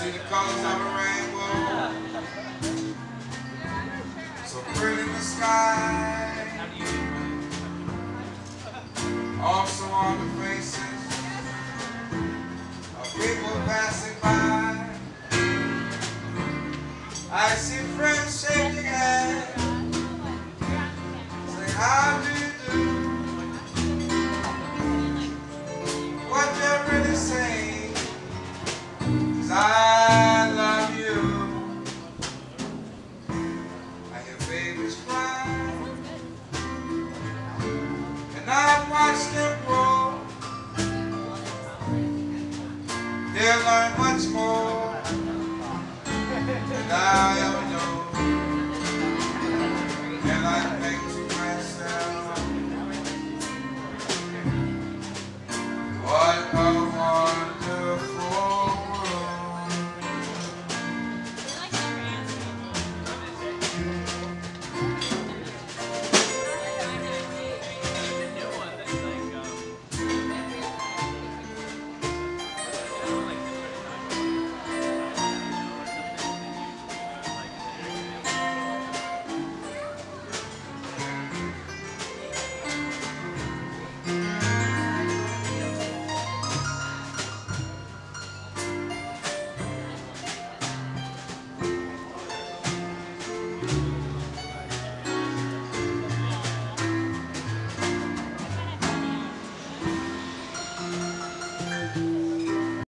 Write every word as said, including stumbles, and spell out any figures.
see the colors of a rainbow, so pretty in the sky, also on the faces of people passing by. I see friends shaking hands, say how do you do. What they're really saying is I love you. I hear babies cry, and I've watched them grow. They'll learn much more